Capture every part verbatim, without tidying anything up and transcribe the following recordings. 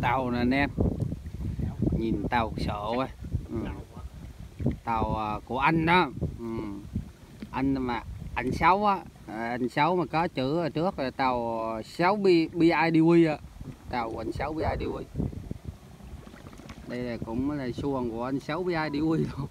tàu nè anh em, nhìn tàu sợ quá. Ừ. Tàu của anh đó. Ừ. Anh mà anh Sáu á, anh Sáu mà có chữ ở trước là tàu sáu B I D W á, tàu của anh Sáu B I D W. Đây là cũng là xuồng của anh Sáu B I D W luôn.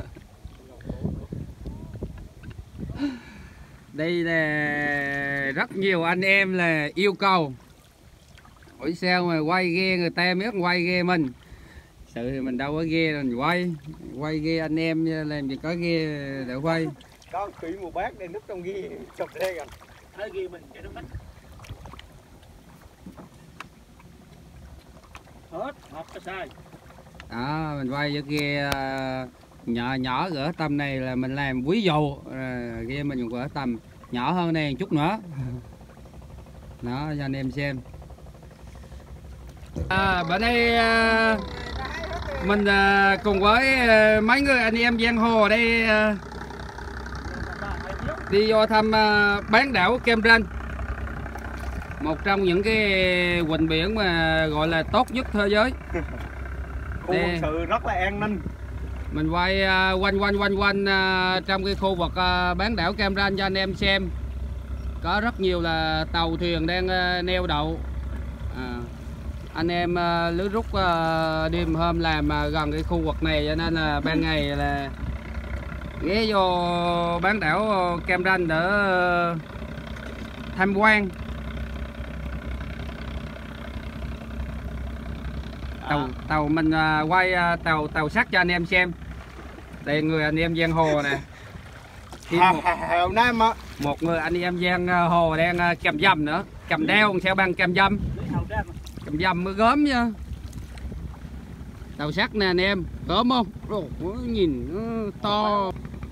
Đây là rất nhiều anh em là yêu cầu hỏi sao mà quay ghe người ta biết quay ghe mình. Sự thì mình đâu có ghe mình quay, quay ghe anh em làm gì có ghe để quay. Có khỉ một bát đây núp trong ghe chụp đây kìa. Thấy ghe mình chạy nó mất. Hết, học cái sai. Đó, mình quay với ghe nhỏ nhỏ gỡ tầm này là mình làm ví dụ à, ghe mình gỡ tầm nhỏ hơn này một chút nữa. Đó cho anh em xem. À, bữa nay à, mình à, cùng với à, mấy người anh em giang hồ ở đây à, đi vô thăm à, bán đảo Cam Ranh, một trong những cái quần biển mà gọi là tốt nhất thế giới. Khu quân sự rất là an ninh. Mình quay uh, quanh quanh quanh quanh uh, trong cái khu vực uh, bán đảo Cam Ranh cho anh em xem. Có rất nhiều là tàu thuyền đang uh, neo đậu. À, anh em uh, lưới rút uh, đêm hôm làm uh, gần cái khu vực này cho nên là ban ngày là ghé vô bán đảo Cam Ranh để uh, tham quan. Tàu, tàu mình uh, quay uh, tàu tàu sắt cho anh em xem. Đây người anh em giang hồ nè. Một, một người anh em giang hồ đang uh, cầm dầm nữa, cầm đeo sao bằng cầm dầm. Cầm dầm mới gớm nha. Tàu sắt nè anh em, gớm không? Ồ, nhìn uh, to.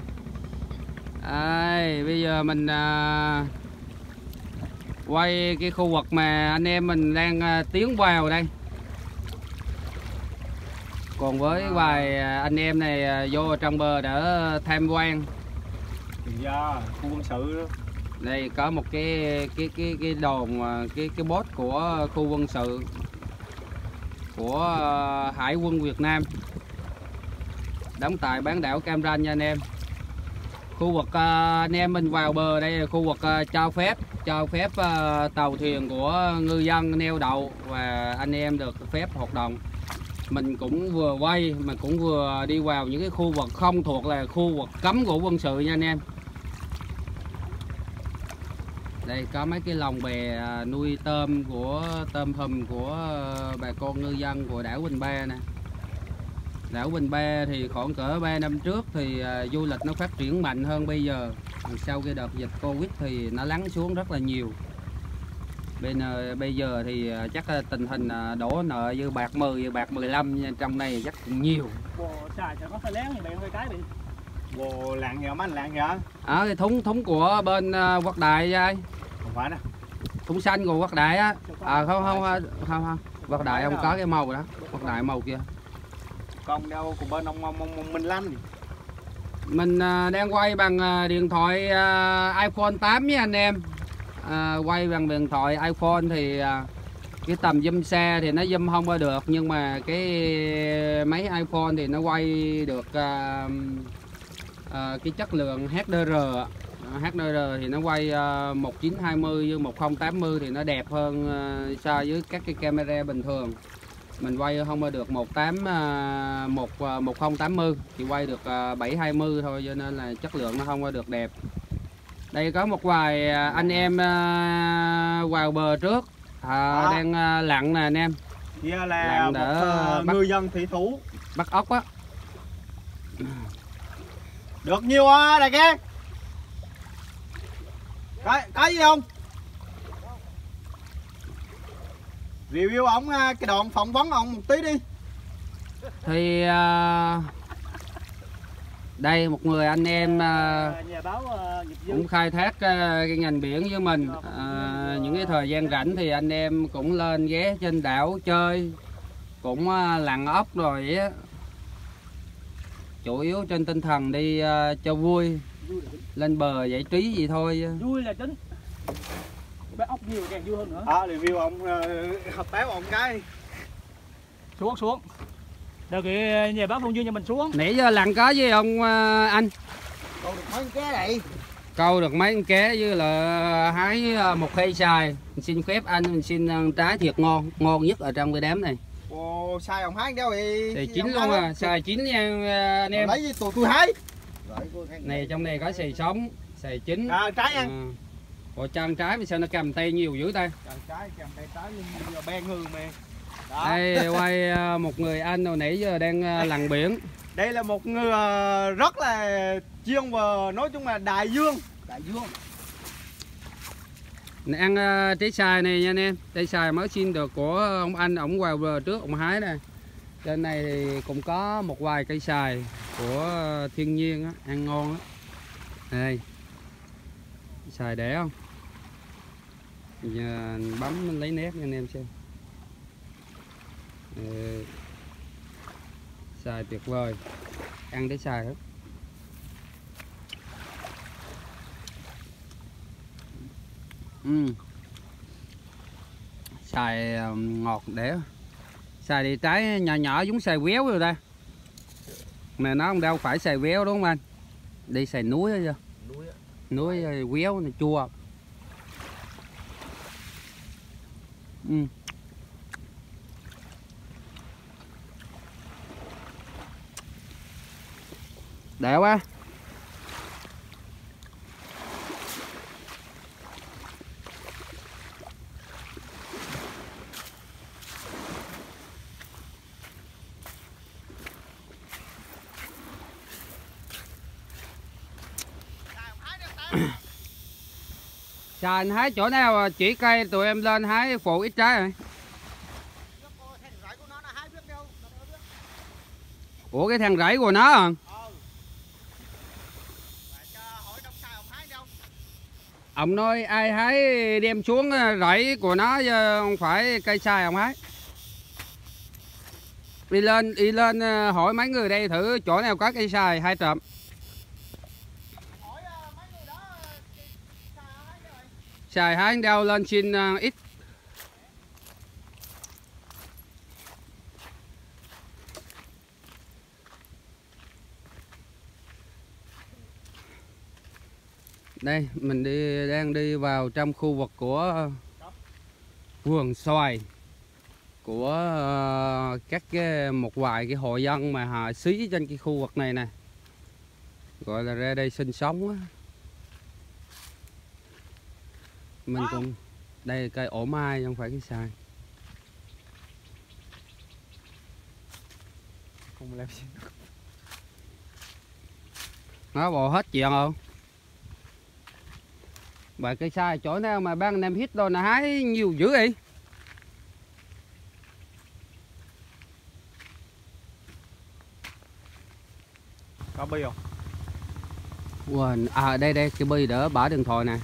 Đây, bây giờ mình uh, quay cái khu vực mà anh em mình đang uh, tiến vào đây. Còn với vài anh em này vô trong bờ để tham quan. Dạ, khu quân sự đó. Đây có một cái cái cái cái đồn cái cái boat của khu quân sự của Hải quân Việt Nam đóng tại bán đảo Cam Ranh nha anh em. Khu vực anh em mình vào bờ đây là khu vực cho phép cho phép tàu thuyền của ngư dân neo đậu và anh em được phép hoạt động. Mình cũng vừa quay mà cũng vừa đi vào những cái khu vực không thuộc là khu vực cấm của quân sự nha anh em. Đây có mấy cái lồng bè nuôi tôm của tôm hùm của bà con ngư dân của đảo Bình Ba nè. Đảo Bình Ba thì khoảng cỡ ba năm trước thì uh, du lịch nó phát triển mạnh hơn bây giờ. Sau cái đợt dịch Covid thì nó lắng xuống rất là nhiều. Bên uh, bây giờ thì uh, chắc uh, tình hình uh, đổ nợ như bạc mười, như bạc mười lăm trong này chắc cũng nhiều. Bồ xài cho có phải lén thì bạn hơi cái bị. Bồ lạng nhờ mấy anh lạng nhờ. Ở cái thúng thúng của bên uh, Quốc Đại ai? Không phải nè. Thúng xanh của Quốc Đại á. À không không không không, không. Quốc Đại không có cái màu đó. Quốc Đại màu kia. Còn đâu của bên ông, ông, ông, ông Minh Lanh. Mình uh, đang quay bằng uh, điện thoại uh, iPhone tám nha anh em. À, quay bằng điện thoại iPhone thì à, cái tầm zoom xa thì nó zoom không có được, nhưng mà cái máy iPhone thì nó quay được à, à, cái chất lượng hát đê rờ. hát đê rờ thì nó quay à, một chín hai mươi với một không tám mươi thì nó đẹp hơn à, so với các cái camera bình thường. Mình quay không có được một tám à, một một không tám mươi, chỉ quay được à, bảy hai mươi thôi, cho nên là chất lượng nó không có được đẹp. Đây có một vài anh em uh, vào bờ trước à, à. đang uh, lặn nè anh em. Dạ là lặn một uh, bắt, ngư dân thủy thủ bắt ốc á. Được nhiều à đại ca. Có, có gì không? Review ổng cái đoạn phỏng vấn ổng một tí đi. Thì uh, đây một người anh em uh, báo, uh, cũng khai thác uh, cái ngành biển với mình. Uh, những cái thời gian rảnh thì anh em cũng lên ghé trên đảo chơi, cũng uh, lặn ốc rồi á. Chủ yếu trên tinh thần đi uh, cho vui, lên bờ giải trí gì thôi. Vui là chính. Bắt ốc nhiều càng vui hơn nữa. À, review ông uh, hợp tác ông cái. Xuống xuống. Đợt kia nhà bác Phong Dương cho mình xuống. Nãy giờ lặn có với ông à, anh? Câu được mấy cái này. Câu được mấy con ké với là hái một khay xài. Mình xin phép anh, mình xin trái thiệt ngon, ngon nhất ở trong cái đám này. Ồ, xài ông hái đeo thì Xài chín luôn à, xài chín nha anh em. Lấy gì tụi tôi hái. Này trong này có xài sống, xài chín. À, trái ăn. À. Ủa trang trái vì sao nó cầm tay nhiều dữ ta? Trái cầm tay trái lên ben hương mà. Đây quay một người anh hồi nãy giờ đang lặn biển. Đây là một người rất là chuyên và nói chung là đại dương. Đại dương. Này, ăn uh, trái xoài này nha anh em. Trái xoài mới xin được của ông anh, ổng vào bờ trước ông hái nè. Trên này thì cũng có một vài cây xoài của thiên nhiên á, ăn ngon á. Đây. Xoài đẻ không? Giờ bấm lấy nét nha anh em xem. Ừ. Xoài tuyệt vời. Ăn trái xoài hết. Ừ. Xoài ngọt để xoài thì trái nhỏ nhỏ giống xoài véo rồi ta, mà nó không đâu phải xoài véo đúng không anh? Đi xoài núi chưa? Núi núi véo này chua. Ừ. Đẹp quá. Xài anh hái chỗ nào chỉ cây tụi em lên hái phụ ít trái rồi. Ủa cái thằng rẫy của nó à? Ông nói ai hái đem xuống rẫy của nó chứ không phải cây xài ông hái. Đi lên đi lên hỏi mấy người đây thử chỗ nào có cây xài hai trộm. Xài hái đâu lên xin uh, ít. Đây mình đi đang đi vào trong khu vực của vườn xoài của uh, các cái một vài cái hộ dân mà họ xí trên cái khu vực này nè, gọi là ra đây sinh sống á. Mình cũng đây là cây ổ mai không phải cái xài. Không làm gì. Nó bộ hết chuyện không? Bởi cây xài chỗ nào mà ban nem hít rồi là hái nhiều dữ vậy? Có bi không? Wow. À đây đây cái bi đỡ bỏ điện thoại nè.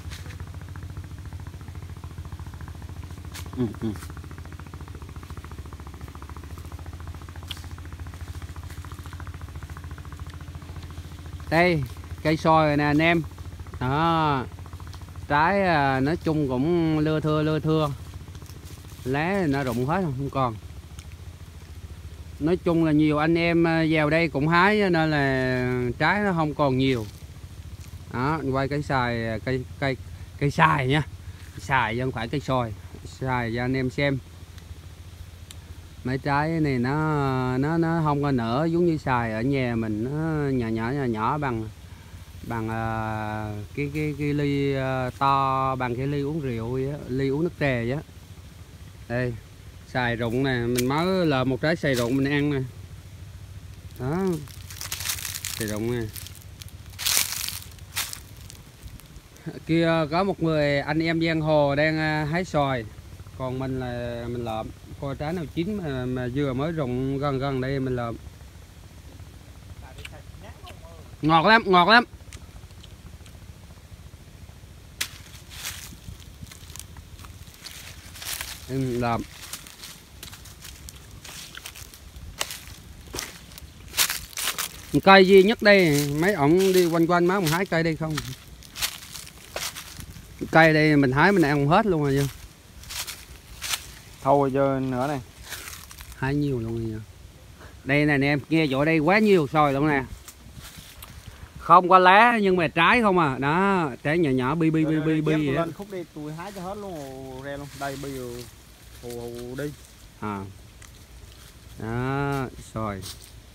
Ừ, ừ. Đây cây xoài rồi nè anh em. Đó. Trái à, nói chung cũng lưa thưa lưa thưa. Lá thì nó rụng hết không còn. Nói chung là nhiều anh em vào đây cũng hái nên là trái nó không còn nhiều. Đó, quay cái xài cây cây cây xài nha. Xài chứ không phải cây xoài. Xài cho anh em xem. Mấy trái này nó nó nó không có nở giống như xài ở nhà mình, nó nhỏ nhỏ nhỏ nhỏ bằng bằng uh, cái cái cái ly uh, to bằng cái ly uống rượu vậy, ly uống nước trà vậy. Đây xài rụng nè, mình mới lờ một trái xài rụng mình ăn nè. Đó xài rụng nè. Kia có một người anh em giang hồ đang hái xoài, còn mình là mình lợm coi trái nào chín mà, mà vừa mới rụng gần gần đây mình lợm. Ngọt lắm, ngọt lắm. Ừ, lợm. Cây duy nhất đây, mấy ổng đi quanh quanh má ông hái cây đây không. Cây đây mình hái mình ăn hết luôn rồi chứ. Thôi chơi nữa này. hái nhiều luôn nha. Đây nè anh em, nghe chỗ đây quá nhiều sòi luôn nè. Không có lá nhưng mà trái không à. Đó, trái nhỏ nhỏ bi bi bi bi bi vậy. Lên khúc đi tôi hái cho hết luôn re luôn. Đây bây giờ hù hù đi. À. Đó, sòi.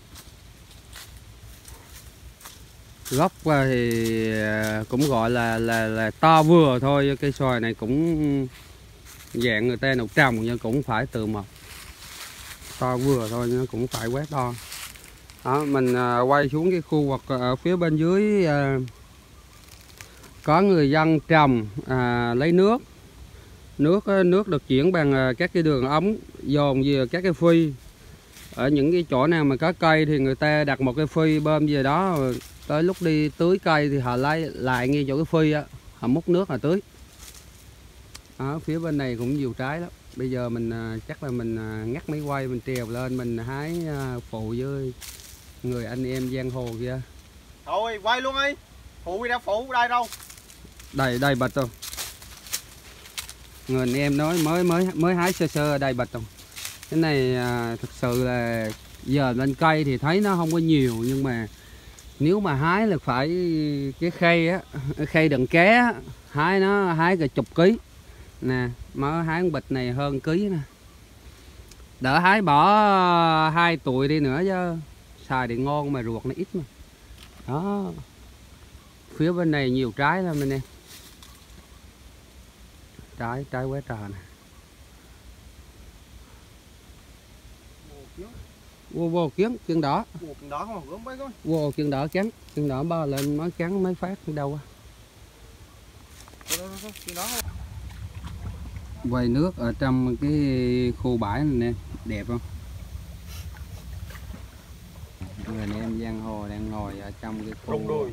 Gốc thì cũng gọi là là là to vừa thôi, cây xoài này cũng dạng người ta nấu trồng nhưng cũng phải từ mọc to vừa thôi, nó cũng phải quá to. Đó, mình à, quay xuống cái khu vực ở phía bên dưới à, có người dân trồng à, lấy nước nước nước được chuyển bằng à, các cái đường ống dồn về các cái phi. Ở những cái chỗ nào mà có cây thì người ta đặt một cái phi bơm về đó, tới lúc đi tưới cây thì họ lấy lại ngay chỗ cái phi á, họ múc nước là tưới. Ở phía bên này cũng nhiều trái lắm. Bây giờ mình chắc là mình ngắt máy quay, mình trèo lên mình hái phụ với người anh em giang hồ kia. Thôi quay luôn đi, phụ đi đâu phụ đây đâu. Đây đây bịch không. Người anh em nói mới mới mới hái sơ sơ ở đây bịch không. Cái này à, thực sự là giờ lên cây thì thấy nó không có nhiều, nhưng mà nếu mà hái là phải cái khay á, khay đựng ké á, hái nó hái cả chục ký nè, mới hái con bịch này hơn ký nè, đỡ hái bỏ hai tuổi đi nữa chứ xài thì ngon mà ruột nó ít mà. Đó, phía bên này nhiều trái lắm anh em, trái trái quá trời nè. Vô vô kiến chân đỏ. Vô chân đỏ không gớm mấy coi. Vô chân đỏ cắn, chân đỏ bao lên mới cắn mới phát đâu á. Quay nước ở trong cái khu bãi này nè, đẹp không? Người anh em giang hồ đang ngồi ở trong cái khu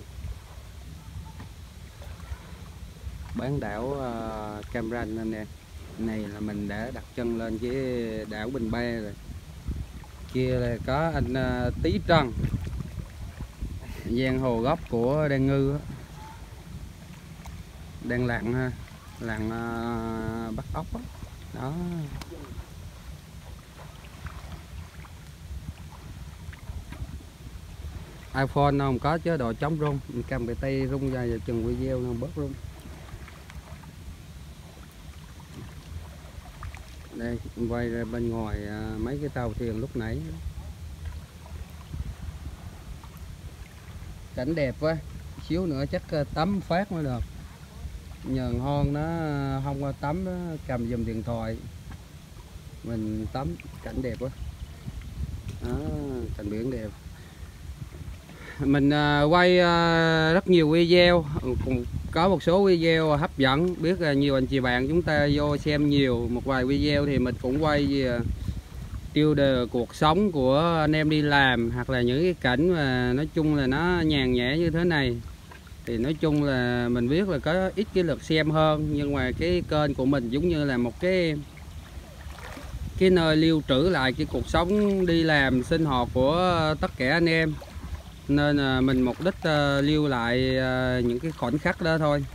bán đảo uh, Cam Ranh anh em. Này là mình đã đặt chân lên cái đảo Bình Ba rồi. Kia là có anh uh, Tí Trần, giang hồ gốc của Đan Ngư á, đang lặn ha, lặn uh, bắt ốc đó. Đó. iPhone nó không có chế độ chống rung, mình cầm cái tay rung ra và chừng video nó bớt rung. Đây quay ra bên ngoài uh, mấy cái tàu thuyền lúc nãy, cảnh đẹp quá, xíu nữa chắc tắm phát mới được. Nhờn hon nó không có tắm, nó cầm dùm điện thoại mình tắm, cảnh đẹp quá. Đó, cảnh biển đẹp. Mình uh, quay uh, rất nhiều video, cũng có một số video hấp dẫn, biết là nhiều anh chị bạn chúng ta vô xem nhiều. Một vài video thì mình cũng quay về tiêu đề cuộc sống của anh em đi làm, hoặc là những cái cảnh mà nói chung là nó nhàn nhã như thế này. Thì nói chung là mình biết là có ít cái lượt xem hơn, nhưng mà cái kênh của mình giống như là một cái cái nơi lưu trữ lại cái cuộc sống đi làm sinh hoạt của tất cả anh em, nên là mình mục đích uh, lưu lại uh, những cái khoảnh khắc đó thôi,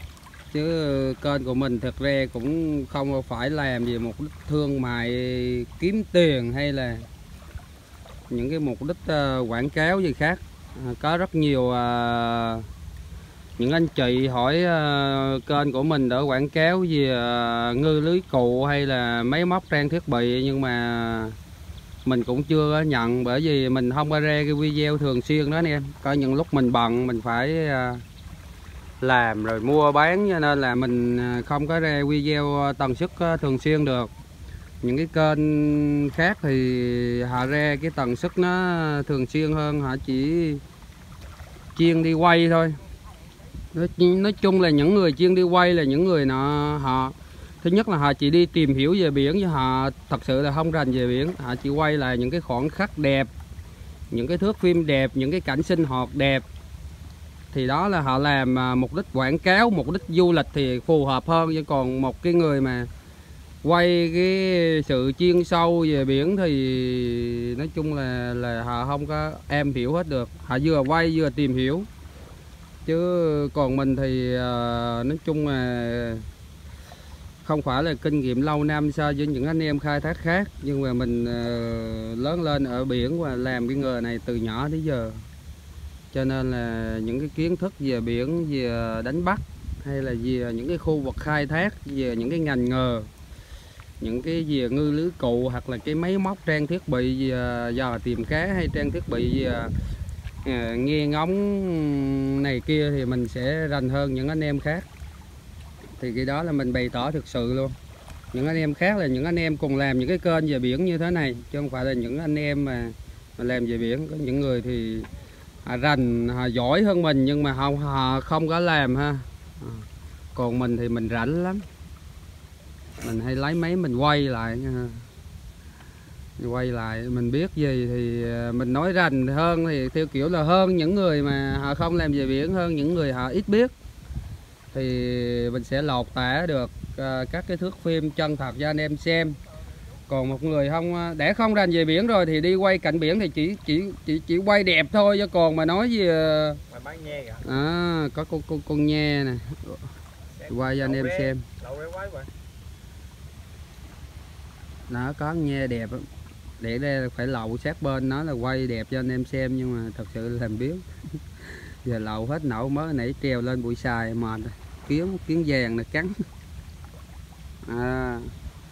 chứ kênh của mình thực ra cũng không phải làm gì mục đích thương mại kiếm tiền hay là những cái mục đích uh, quảng cáo gì khác. Uh, có rất nhiều uh, những anh chị hỏi uh, kênh của mình để quảng cáo về uh, ngư lưới cụ hay là máy móc trang thiết bị, nhưng mà mình cũng chưa có nhận, bởi vì mình không có ra cái video thường xuyên đó anh em. Có những lúc mình bận mình phải uh, làm rồi mua bán, cho nên là mình không có ra video tần suất uh, thường xuyên được. Những cái kênh khác thì họ ra cái tần suất nó thường xuyên hơn, họ chỉ chuyên đi quay thôi. Nói, nói chung là những người chuyên đi quay là những người nó họ thứ nhất là họ chỉ đi tìm hiểu về biển, chứ họ thật sự là không rành về biển. Họ chỉ quay lại những cái khoảnh khắc đẹp, những cái thước phim đẹp, những cái cảnh sinh hoạt đẹp, thì đó là họ làm mục đích quảng cáo, mục đích du lịch thì phù hợp hơn. Chứ còn một cái người mà quay cái sự chuyên sâu về biển thì nói chung là là họ không có em hiểu hết được. Họ vừa quay vừa tìm hiểu, chứ còn mình thì uh, nói chung là không phải là kinh nghiệm lâu năm so với những anh em khai thác khác, nhưng mà mình uh, lớn lên ở biển và làm cái nghề này từ nhỏ tới giờ, cho nên là những cái kiến thức về biển, về đánh bắt hay là về những cái khu vực khai thác, về những cái ngành nghề, những cái về ngư lưới cụ hoặc là cái máy móc trang thiết bị về dò tìm cá hay trang thiết bị về uh, nghe ngóng này kia thì mình sẽ rành hơn những anh em khác. Thì cái đó là mình bày tỏ thực sự luôn. Những anh em khác là những anh em cùng làm những cái kênh về biển như thế này, chứ không phải là những anh em mà, mà làm về biển. Có những người thì họ rành, họ giỏi hơn mình nhưng mà họ, họ không có làm ha. Còn mình thì mình rảnh lắm, mình hay lấy máy mình quay lại nha. Quay lại mình biết gì thì mình nói rành hơn, thì theo kiểu là hơn những người mà họ không làm về biển, hơn những người họ ít biết, thì mình sẽ lột tả được uh, các cái thước phim chân thật cho anh em xem. Còn một người không để không rành về biển rồi thì đi quay cảnh biển thì chỉ chỉ chỉ chỉ quay đẹp thôi, chứ còn mà nói gì uh... à, có con con con nhe nè, quay cho anh em xem. Nó có nhe đẹp, để đây phải lậu sát bên nó là quay đẹp cho anh em xem, nhưng mà thật sự làm biếng. Giờ lậu hết nậu mới nãy treo lên bụi xài mệt rồi. Kiến kiến vàng này cắn. À.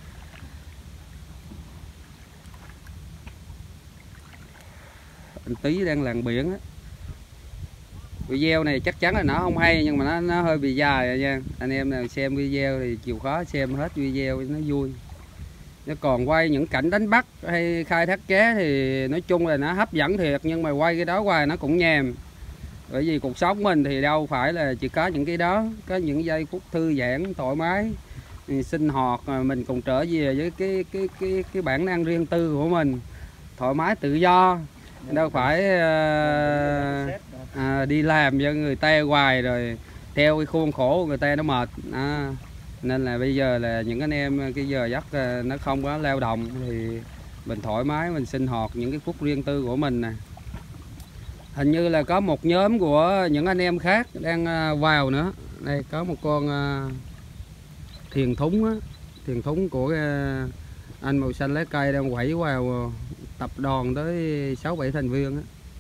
Anh Tí đang làng biển á. Video này chắc chắn là nó không hay, nhưng mà nó nó hơi bị dài rồi nha. Anh em nào xem video thì chịu khó xem hết video nó vui. Nó còn quay những cảnh đánh bắt hay khai thác cá thì nói chung là nó hấp dẫn thiệt, nhưng mà quay cái đó hoài nó cũng nhàm. Bởi vì cuộc sống mình thì đâu phải là chỉ có những cái đó, có những giây phút thư giãn thoải mái, sinh hoạt mình cùng trở về với cái cái cái cái bản năng riêng tư của mình, thoải mái tự do, đâu phải uh, à, đi làm cho người ta hoài rồi theo cái khuôn khổ của người ta nó mệt. À, nên là bây giờ là những anh em cái giờ giấc nó không có lao động thì mình thoải mái mình sinh hoạt những cái phút riêng tư của mình nè. Hình như là có một nhóm của những anh em khác đang vào nữa. Đây có một con thiền thúng á, thiền thúng của anh màu xanh lá cây đang quẩy vào tập đoàn tới sáu bảy thành viên á.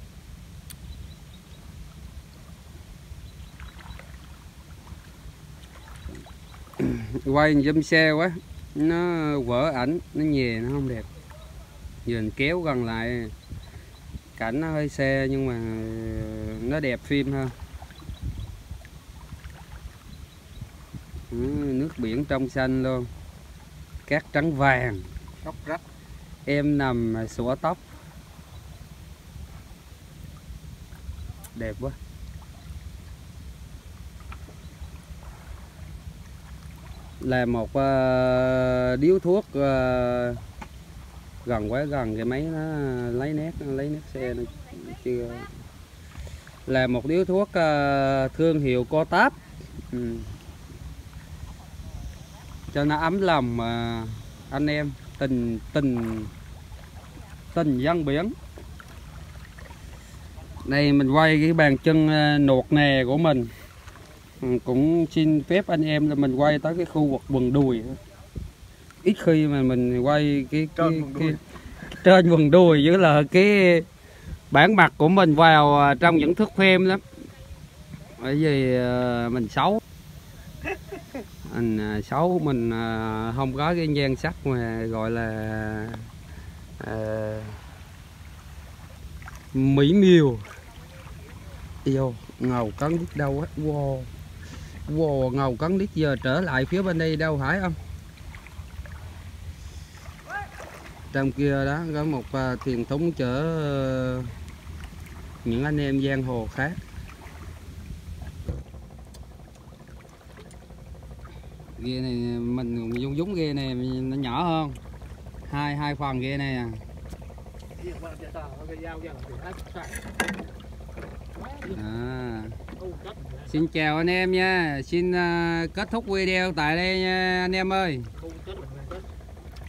Quay zoom xe quá nó vỡ ảnh, nó nhè nó không đẹp. Giờ mình kéo gần lại cảnh nó hơi xe nhưng mà nó đẹp phim hơn. Ừ, nước biển trong xanh luôn, cát trắng vàng, tóc rách, em nằm xõa tóc, đẹp quá. Là một uh, điếu thuốc uh, gần quá gần cái máy nó lấy nét nó lấy nét xe nó chưa. Là một điếu thuốc uh, thương hiệu Co Táp. Ừ. Cho nó ấm lòng uh, anh em tình tình tình dân biển. Đây mình quay cái bàn chân uh, nuột nè của mình. Ừ, cũng xin phép anh em là mình quay tới cái khu vực vườn đùi. Ít khi mà mình quay cái cái, cái, cái trên vườn đùi với là cái bản mặt của mình vào trong những thước phim lắm. Bởi vì uh, mình xấu, mình uh, xấu mình uh, không có cái nhan sắc mà gọi là uh, mỹ miều. Vô ngầu cắn đít đâu hết. Wow. Wow, ngầu cắn đít giờ trở lại phía bên đây đâu phải không? Trong kia đó có một uh, thuyền thúng chở uh, những anh em giang hồ khác. Ghe này mình dung dúng ghe này nó nhỏ hơn. Hai hai phần ghe này à. À. Xin chào anh em nha. Xin uh, kết thúc video tại đây nha anh em ơi.